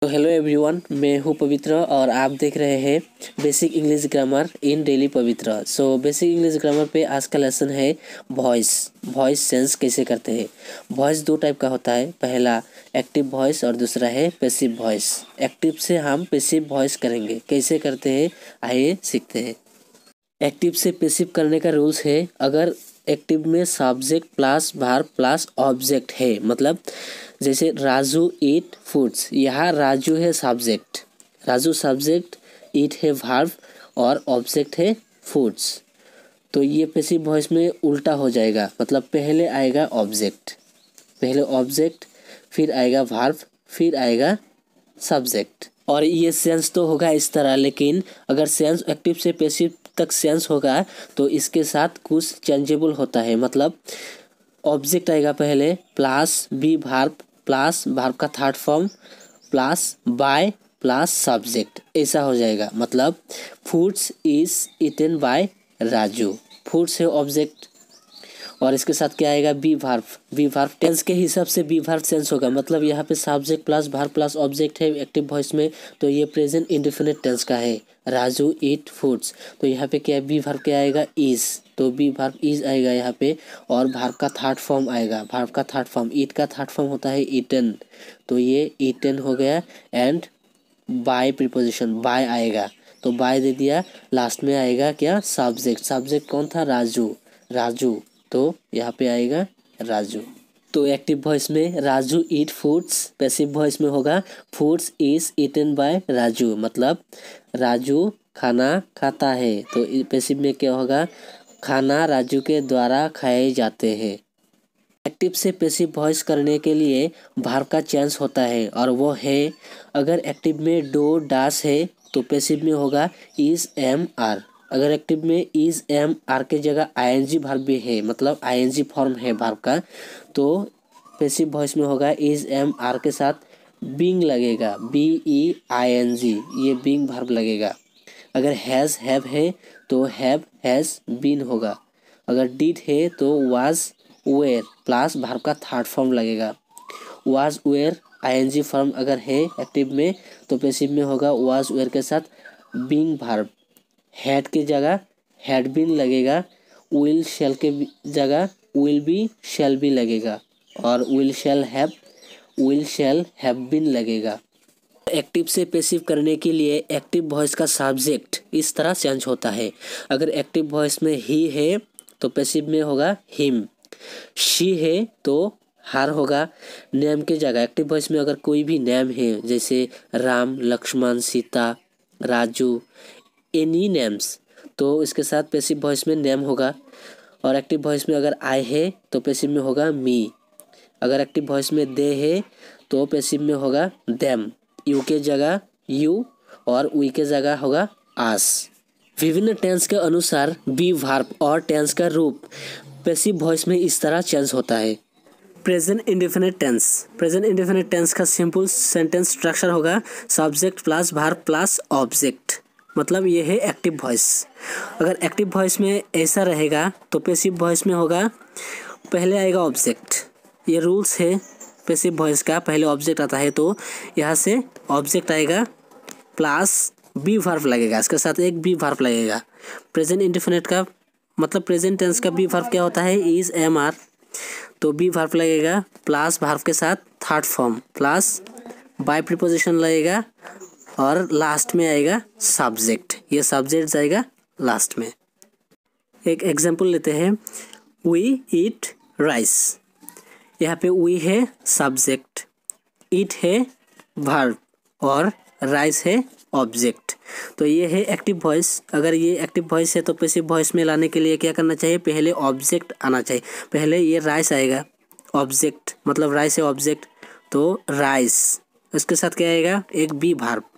तो hello everyone, मैं हूँ पवित्र और आप देख रहे हैं basic English grammar in daily पवित्र। बेसिक इंग्लिश ग्रामर पे आज का लेसन है वॉइस सेंस कैसे करते हैं। वॉइस दो टाइप का होता है, पहला एक्टिव वॉइस और दूसरा है पैसिव वॉइस। एक्टिव से हम पैसिव वॉइस करेंगे, कैसे करते हैं आइए सीखते हैं। एक्टिव से पैसिव करने का रूल्स है, अगर एक्टिव में subject plus verb plus object है, मतलब जैसे राजू ईट फूड्स, यहाँ राजू है सब्जेक्ट, राजू सब्जेक्ट, ईट है वर्ब और ऑब्जेक्ट है फूड्स, तो ये पैसिव वॉइस में उल्टा हो जाएगा। मतलब पहले आएगा ऑब्जेक्ट, फिर आएगा वर्ब, फिर आएगा सब्जेक्ट। और ये सेंस तो होगा इस तरह, लेकिन अगर सेंस एक्टिव से पैसिव तक सेंस होगा तो इसके साथ कुछ चेंजेबल होता है। मतलब ऑब्जेक्ट आएगा पहले, plus be verb plus verb का third form plus by plus subject, ऐसा हो जाएगा। मतलब foods is eaten by Raju, foods है ऑब्जेक्ट और इसके साथ क्या आएगा बी वर्ब टेंस के हिसाब से बी वर्ब सेंस होगा। मतलब यहाँ पे subject plus verb plus object है एक्टिव वॉइस में, तो ये प्रेजेंट इंडेफिनिट टेंस का है, राजू ईट फूड्स। तो यहाँ पे क्या बी वर्ब क्या आएगा इज, तो बी वर्ब इज आएगा यहाँ पे और वर्ब का थर्ड फॉर्म आएगा, वर्ब का थर्ड फॉर्म, ईट का थर्ड फॉर्म होता है ईटन, तो ये ईटन हो गया। एंड बाय प्रीपोजिशन बाय आएगा, तो बाय दे दिया, लास्ट में आएगा क्या सब्जेक्ट कौन था राजू, तो यहाँ पे आएगा राजू। तो एक्टिव वॉइस में Raju eat foods, passive voice में होगा foods is eaten by Raju, मतलब राजू खाना खाता है। तो पैसिव में क्या होगा, खाना राजू के द्वारा खाए जाते हैं। एक्टिव से पैसिव वॉइस करने के लिए वर्ब का चेंज होता है और वो है, अगर एक्टिव में डू डास है तो पैसिव में होगा इज एम आर। अगर एक्टिव में इज एम आर के जगह आईएनजी वर्ब भी है, मतलब आईएनजी फॉर्म है वर्ब का, तो पैसिव वॉइस में होगा इज एम आर के साथ बीइंग लगेगा, BEING, ये बीइंग वर्ब लगेगा। अगर हैज़ हैव है तो हैव हैज़ बीन होगा। अगर डिड है तो वाज वेयर प्लस वर्ब का थर्ड फॉर्म लगेगा, वाज वेयर आईएनजी फॉर्म अगर है एक्टिव में तो पैसिव में होगा वाज वेयर के साथ बीइंग वर्ब, हैड की जगह हैड बीन लगेगा, विल शैल के जगह विल बी शैल बी लगेगा और विल शैल हैव बीन लगेगा। एक्टिव से पैसिव करने के लिए एक्टिव वॉइस का सब्जेक्ट इस तरह चेंज होता है। अगर एक्टिव वॉइस में ही है तो पैसिव में होगा हिम, शी है तो हर होगा। नेम के जगह एक्टिव वॉइस में अगर कोई भी नेम है, जैसे राम, लक्ष्मण, सीता, राजू, एनी नेम्स, तो इसके साथ पैसिव वॉइस में नेम होगा। और एक्टिव वॉइस में अगर आई है तो पैसिव में होगा मी। अगर एक्टिव वॉइस में दे है तो पैसिव में होगा देम, यू के जगह यू और वी के जगह होगा आस। विभिन्न टेंस के अनुसार बी वर्ब और टेंस का रूप पैसिव वॉइस में इस तरह चेंज होता है। प्रेजेंट इंडेफिनिट टेंस का सिंपल सेंटेंस स्ट्रक्चर होगा subject plus verb plus object, मतलब ये है एक्टिव वॉइस। अगर एक्टिव वॉइस में ऐसा रहेगा तो पैसिव वॉइस में होगा पहले आएगा ऑब्जेक्ट, ये रूल्स है पैसिव वॉइस का, पहले ऑब्जेक्ट आता है तो यहाँ से ऑब्जेक्ट आएगा प्लस बी वर्ब लगेगा, इसके साथ एक बी वर्ब लगेगा। प्रेजेंट इंडेफिनिट का मतलब प्रेजेंट टेंस का बी वर्ब क्या होता है इज एम आर, तो बी वर्ब लगेगा प्लस वर्ब के साथ third form plus by preposition लगेगा और लास्ट में आएगा सब्जेक्ट, ये सब्जेक्ट जाएगा लास्ट में। एक एग्जांपल लेते हैं, वी ईट राइस, यहाँ पे वी है सब्जेक्ट, ईट है वर्ब और राइस है ऑब्जेक्ट, तो ये है एक्टिव वॉइस। अगर ये एक्टिव वॉइस है तो पैसिव वॉइस में लाने के लिए क्या करना चाहिए, पहले ऑब्जेक्ट आना चाहिए। पहले ये राइस आएगा, ऑब्जेक्ट मतलब राइस है ऑब्जेक्ट, तो राइस, इसके साथ क्या आएगा एक बी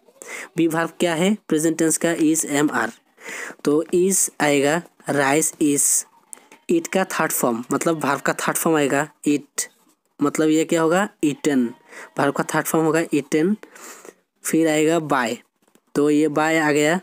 वर्ब क्या है प्रेजेंट टेंस का इज एम आर, तो इज आएगा राइस इज, ईट का थर्ड फॉर्म मतलब वर्ब का थर्ड फॉर्म आएगा ईट, मतलब ये क्या होगा ईटन, वर्ब का थर्ड फॉर्म होगा ईटन, फिर आएगा बाय, तो ये बाय आ गया।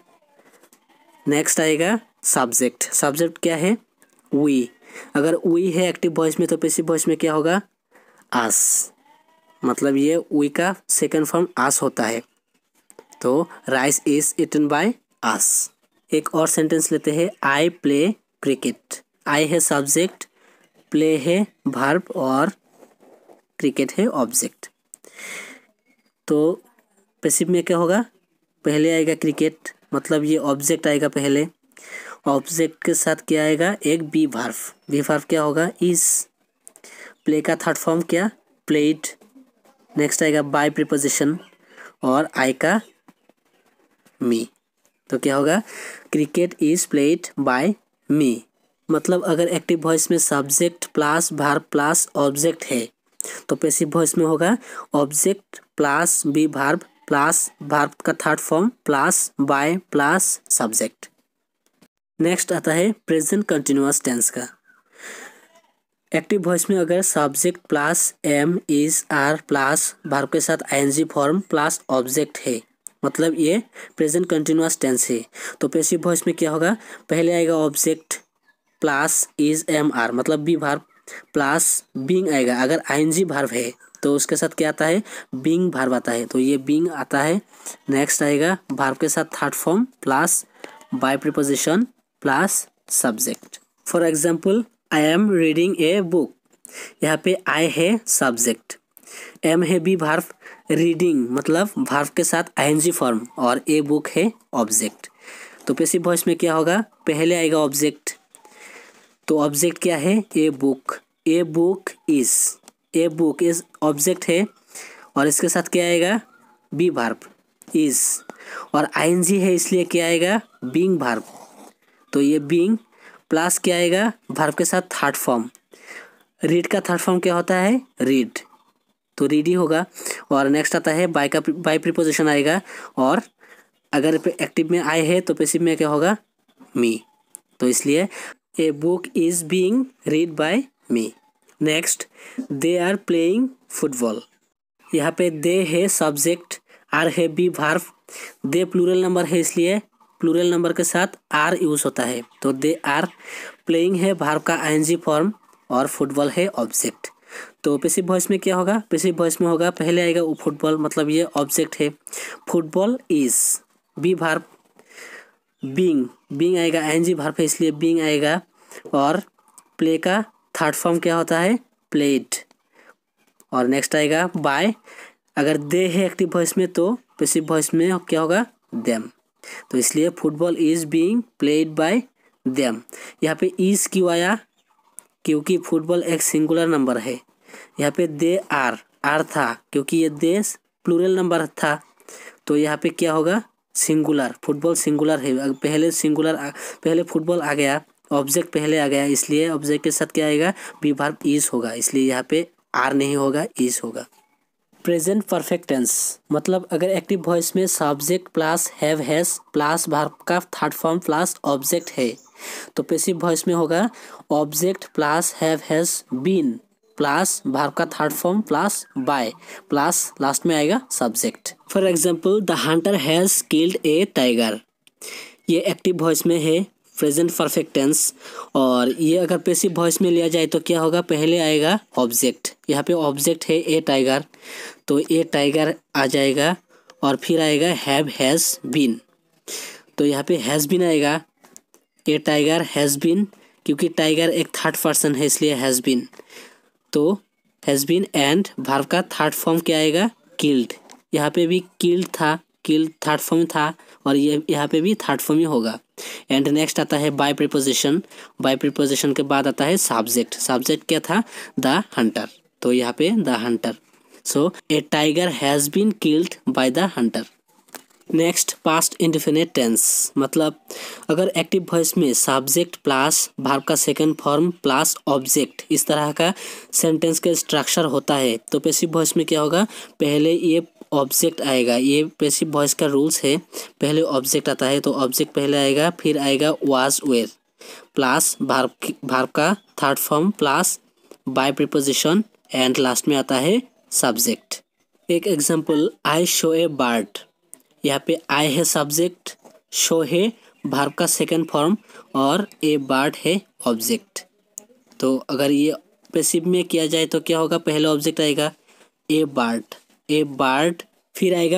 नेक्स्ट आएगा सब्जेक्ट क्या है वी, अगर वी है एक्टिव वॉइस में तो पैसिव वॉइस में क्या होगा आस, मतलब ये वी का सेकंड फॉर्म आस होता है, तो rice is eaten by us. एक और सेंटेंस लेते हैं, आई प्ले क्रिकेट। आई है सब्जेक्ट, प्ले है वर्ब और क्रिकेट है ऑब्जेक्ट। तो पैसिव में क्या होगा, पहले आएगा क्रिकेट, मतलब ये ऑब्जेक्ट आएगा पहले। ऑब्जेक्ट के साथ क्या आएगा, एक बी वर्ब। बी वर्ब क्या होगा, इज। प्ले का थर्ड फॉर्म क्या, प्लेड। नेक्स्ट आएगा बाय प्रीपोजिशन और आई का मी। तो क्या होगा, cricket is played by me. मतलब अगर एक्टिव वॉइस में subject plus verb plus object है तो पैसिव वॉइस में होगा object plus be verb plus verb का third form plus by plus subject. Next आता है प्रेजेंट कंटिन्यूअस टेंस का। एक्टिव वॉइस में अगर subject plus M is are plus verb के साथ आईएनजी फॉर्म प्लस ऑब्जेक्ट है, मतलब ये प्रेजेंट कंटिन्यूअस टेंस है। तो पैसिव वॉइस में क्या होगा, पहले आएगा object plus is am are, मतलब बी वर्ब प्लस बीइंग आएगा। अगर आईएनजी वर्ब है तो उसके साथ क्या आता है, बीइंग वर्ब आता है, तो ये बीइंग आता है। नेक्स्ट आएगा वर्ब के साथ third form plus by preposition plus subject. For example, I am reading a book. यहाँ पे आई है सब्जेक्ट, एम है बी वर्ब, रीडिंग मतलब वर्ब के साथ आईएनजी फॉर्म और ए बुक है ऑब्जेक्ट। तो पैसिव वॉइस में क्या होगा, पहले आएगा ऑब्जेक्ट, तो ऑब्जेक्ट क्या है, a book. A book is object है और इसके साथ क्या आएगा, बी वर्ब इज, और आईएनजी है इसलिए क्या आएगा, बीइंग वर्ब। तो ये बीइंग प्लस क्या आएगा, वर्ब के साथ थर्ड फॉर्म। रीड का थर्ड फॉर्म क्या होता है, रीड, तो रीड ही होगा। और नेक्स्ट आता है बाय प्रीपोजिशन आएगा, और अगर एक्टिव में आई है तो पैसिव में क्या होगा, मी। तो इसलिए a book is being read by me. Next, they are playing football. यहाँ पे दे है सब्जेक्ट, आर है be verb, they plural number है इसलिए प्लूरल नंबर के साथ आर यूज होता है। तो दे आर प्लेइंग है वर्ब का आईएनजी फॉर्म और फुटबॉल है ऑब्जेक्ट। तो पैसिव वॉइस में क्या होगा, पैसिव वॉइस में होगा पहले आएगा फुटबॉल, मतलब ये ऑब्जेक्ट है। Football is be verb, being आएगा, आईएनजी वर्ब है इसलिए बीइंग आएगा, और प्ले का थर्ड फॉर्म क्या होता है, प्लेड। और नेक्स्ट आएगा बाय, अगर दे है एक्टिव वॉइस में तो पैसिव वॉइस में क्या होगा, देम। तो इसलिए football is being played by them. यहाँ पे इज क्यों आया, क्योंकि फुटबॉल एक सिंगुलर नंबर है। यहाँ पे दे आर था क्योंकि ये दे प्लूरल नंबर था, तो यहाँ पे क्या होगा, सिंगुलर, फुटबॉल सिंगुलर है। पहले फुटबॉल आ गया, ऑब्जेक्ट पहले आ गया, इसलिए ऑब्जेक्ट के साथ क्या आएगा, बी वर्ब इज होगा, इसलिए यहाँ पे आर नहीं होगा, इज होगा। प्रेजेंट परफेक्ट टेंस, मतलब अगर एक्टिव वॉइस में subject plus have has plus verb का थर्ड फॉर्म प्लस ऑब्जेक्ट है तो पैसिव वॉइस में होगा object plus have has been plus verb का third form plus by plus last में आएगा subject. For example, the hunter has killed a tiger. ये active voice में है प्रेजेंट परफेक्ट टेंस, और ये अगर पैसिव वॉइस में लिया जाए तो क्या होगा, पहले आएगा ऑब्जेक्ट। यहाँ पे ऑब्जेक्ट है ए टाइगर, तो ए टाइगर आ जाएगा, और फिर आएगा हैव हैज बीन, तो यहाँ पे हैज बीन आएगा। ए टाइगर हैज बीन, क्योंकि टाइगर एक थर्ड पर्सन है इसलिए हैज बीन, तो हैज बीन एंड वर्ब का थर्ड फॉर्म क्या आएगा, किल्ड। यहाँ पे भी किल्ड था, किल्ड थर्ड फॉर्म था, और ये यहाँ पे भी थर्ड फॉर्म ही होगा। एंड नेक्स्ट आता है बाय प्रीपोजिशन। बाय प्रीपोजिशन के बाद आता है सब्जेक्ट। सब्जेक्ट क्या था, द हंटर, तो यहाँ पे the hunter. So a tiger has been killed by the hunter. Next, past indefinite tense, मतलब अगर एक्टिव वॉइस में सब्जेक्ट प्लस वर्ब का सेकंड फॉर्म प्लस ऑब्जेक्ट इस तरह का सेंटेंस का स्ट्रक्चर होता है तो पैसिव वॉइस में क्या होगा, पहले ये ऑब्जेक्ट आएगा। ये पैसिव वॉइस का रूल्स है, पहले ऑब्जेक्ट आता है तो ऑब्जेक्ट पहले आएगा, फिर आएगा वाज वेयर प्लस वर्ब का third form plus by preposition and last में आता है सब्जेक्ट। एक example, I saw a bird. यहाँ पे आई है सब्जेक्ट, शो है वर्ब का सेकंड फॉर्म और ए बर्ड है ऑब्जेक्ट। तो अगर ये पैसिव में किया जाए तो क्या होगा, पहले ऑब्जेक्ट आएगा, ए बर्ड, फिर आएगा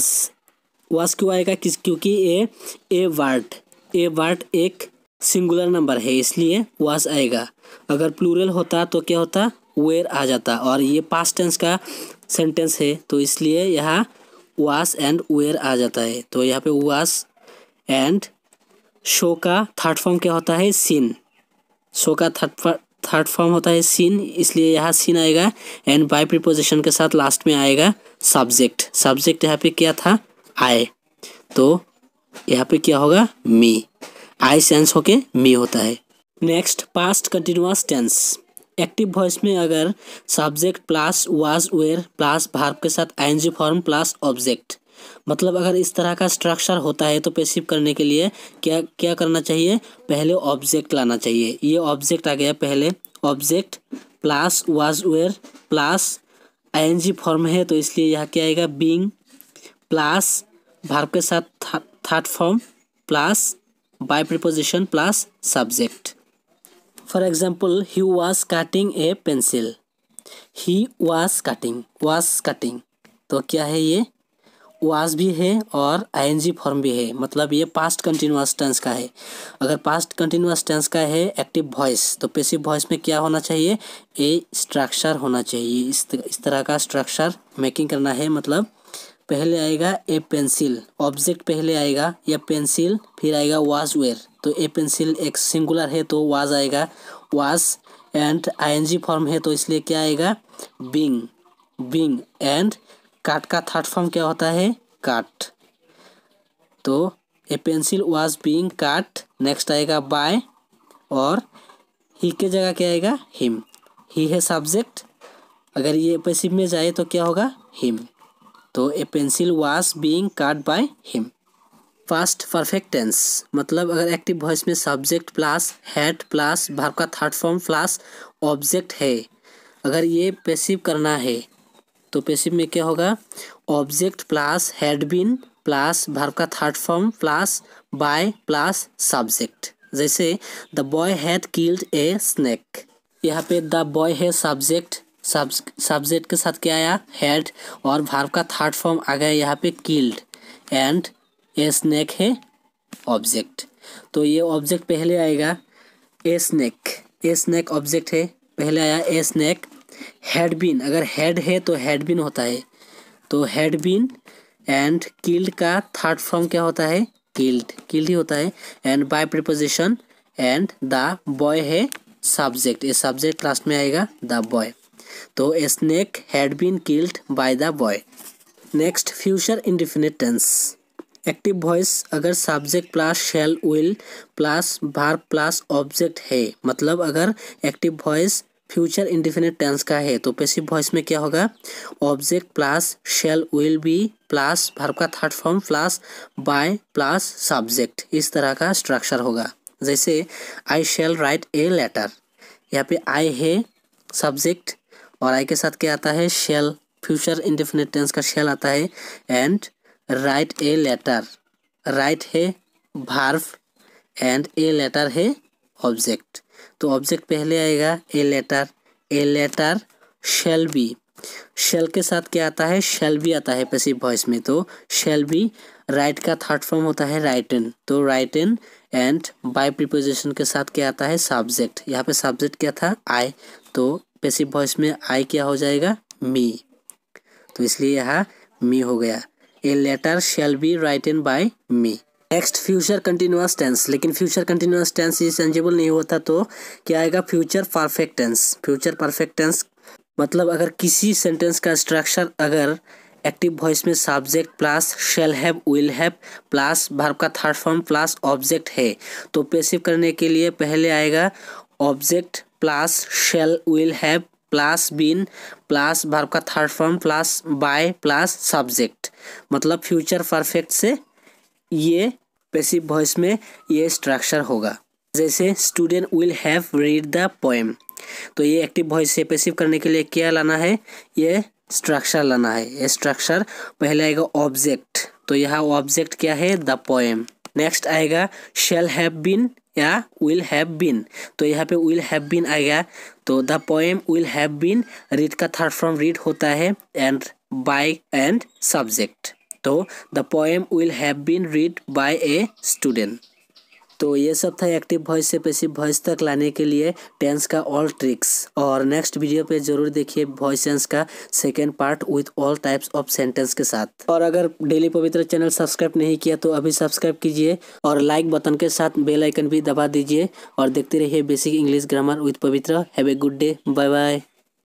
वास क्यों आएगा? क्योंकि ए वर्ड एक सिंगुलर नंबर है, इसलिए वास आएगा। अगर प्लूरल होता तो क्या होता? वेयर आ जाता। और ये पास्ट टेंस का सेंटेंस है तो इसलिए यहाँ वास एंड वेयर आ जाता है। तो यहाँ पे वास एंड शो का थर्ड फॉर्म क्या होता है? सीन। शो का थर्ड फॉर्म होता है सीन, इसलिए यहाँ सीन आएगा। एंड बाय प्रीपोजिशन के साथ लास्ट में आएगा सब्जेक्ट यहाँ पे क्या था? आई। तो यहाँ पे क्या होगा? मी। आई सेंस होके मी होता है। Next, past continuous tense. Active voice में अगर subject plus was were plus verb के साथ आईएनजी फॉर्म प्लस ऑब्जेक्ट, मतलब अगर इस तरह का स्ट्रक्चर होता है तो पैसिव करने के लिए क्या क्या करना चाहिए? पहले ऑब्जेक्ट लाना चाहिए। ये ऑब्जेक्ट आ गया पहले, object plus was were plus ING form है तो इसलिए यहाँ क्या आएगा? बीइंग प्लस वर्ब के साथ third form plus by preposition plus subject. For example, he was cutting a pencil. He was cutting तो क्या है? ये वाज भी है और आईएनजी फॉर्म भी है, मतलब ये पास्ट कंटिन्यूअस टेंस का है। अगर पास्ट कंटिन्यूअस टेंस का है एक्टिव वॉइस तो पैसिव वॉइस में क्या होना चाहिए? ए स्ट्रक्चर होना चाहिए। इस तरह का स्ट्रक्चर मेकिंग करना है। मतलब पहले आएगा ए पेंसिल, ऑब्जेक्ट पहले आएगा या पेंसिल, फिर आएगा वाज वेयर। तो ए पेंसिल एक सिंगुलर है तो वाज आएगा, वाज एंड आईएनजी फॉर्म है तो इसलिए क्या आएगा? बीइंग एंड काट का थर्ड फॉर्म क्या होता है? काट। तो a pencil was being cut. Next आएगा बाय, और ही के जगह क्या आएगा? हिम। ही है सब्जेक्ट, अगर ये पैसिव में जाए तो क्या होगा? हिम। तो a pencil was being cut by him. Past perfect tense, मतलब अगर एक्टिव वॉइस में subject plus had plus verb का थर्ड फॉर्म प्लस ऑब्जेक्ट है, अगर ये पैसिव करना है तो पैसिव में क्या होगा? Object plus had been plus verb का third form plus by plus subject. जैसे the boy had killed a snake, यहाँ पे द बॉय है सब्जेक्ट, सब्जेक्ट के साथ क्या आया? हैड, और वर्ब का थर्ड फॉर्म आ गया यहाँ पे किल्ड, एंड ए स्नेक है ऑब्जेक्ट। तो ये ऑब्जेक्ट पहले आएगा ए स्नेक ऑब्जेक्ट है, पहले आया ए स्नेक। हैड बीन, अगर हैड है तो हैड बीन होता है, तो हैड बीन एंड किल्ड का थर्ड फॉर्म क्या होता है? किल्ड ही होता है। And by preposition and the boy है सब्जेक्ट, ये सब्जेक्ट लास्ट में आएगा द बॉय। तो a snake had been killed by the boy. Next, future indefinite tense. Active voice अगर subject plus shall will plus verb plus object है, मतलब अगर active voice future indefinite tense का है तो पैसिव वॉइस में क्या होगा? Object plus shall will be plus verb का third form plus by plus subject, इस तरह का स्ट्रक्चर होगा। जैसे आई शैल राइट ए लेटर, यहाँ पे आई है सब्जेक्ट और आई के साथ क्या आता है? शैल। फ्यूचर इंडेफिनिट टेंस का शैल आता है। And write a letter, write है वर्ब एंड ए लेटर है ऑब्जेक्ट। तो ऑब्जेक्ट पहले आएगा ए लेटर शैल बी, शैल के साथ क्या आता है? शैल बी आता है पैसिव वॉइस में। तो शैल बी, राइट का थर्ड फॉर्म होता है राइटन, तो राइटन एंड बाय प्रीपोजिशन के साथ क्या आता है? सब्जेक्ट। यहाँ पे सब्जेक्ट क्या था? आई, तो पैसिव वॉइस में आई क्या हो जाएगा? मी, तो इसलिए यहाँ मी हो गया। A letter shall be written by me. Next, future continuous tense, लेकिन फ्यूचर कंटिन्यूअस टेंस ये चेंजेबल नहीं होता तो क्या आएगा? Future perfect tense. Future perfect tense मतलब अगर किसी सेंटेंस का स्ट्रक्चर अगर एक्टिव वॉइस में subject plus shall have will have plus verb का थर्ड फॉर्म प्लस ऑब्जेक्ट है तो पैसिव करने के लिए पहले आएगा object plus shall will have plus been plus verb का third form plus by plus subject. मतलब फ्यूचर परफेक्ट से ये पैसिव वॉइस में ये स्ट्रक्चर होगा। जैसे student will have read the poem, तो ये एक्टिव वॉइस से पैसिव करने के लिए क्या लाना है? ये स्ट्रक्चर लाना है। ये स्ट्रक्चर पहले आएगा ऑब्जेक्ट, तो यहाँ ऑब्जेक्ट क्या है? The poem. नेक्स्ट आएगा शैल हैव बीन या विल हैव बीन, तो यहाँ पे विल हैव बीन आएगा तो the poem will have been read का थर्ड फॉर्म रीड होता है एंड बाय एंड सब्जेक्ट। तो the poem will have been read by a student. तो ये सब था एक्टिव वॉइस से पैसिव वॉइस तक लाने के लिए टेंस का ऑल ट्रिक्स। और नेक्स्ट वीडियो पे जरूर देखिए वॉइस टेंस का second part with all types of sentence के साथ। और अगर डेली पवित्र चैनल सब्सक्राइब नहीं किया तो अभी सब्सक्राइब कीजिए और लाइक बटन के साथ बेल आइकन भी दबा दीजिए और देखते रहिए basic English grammar with Pavitra. Have a good day, bye bye.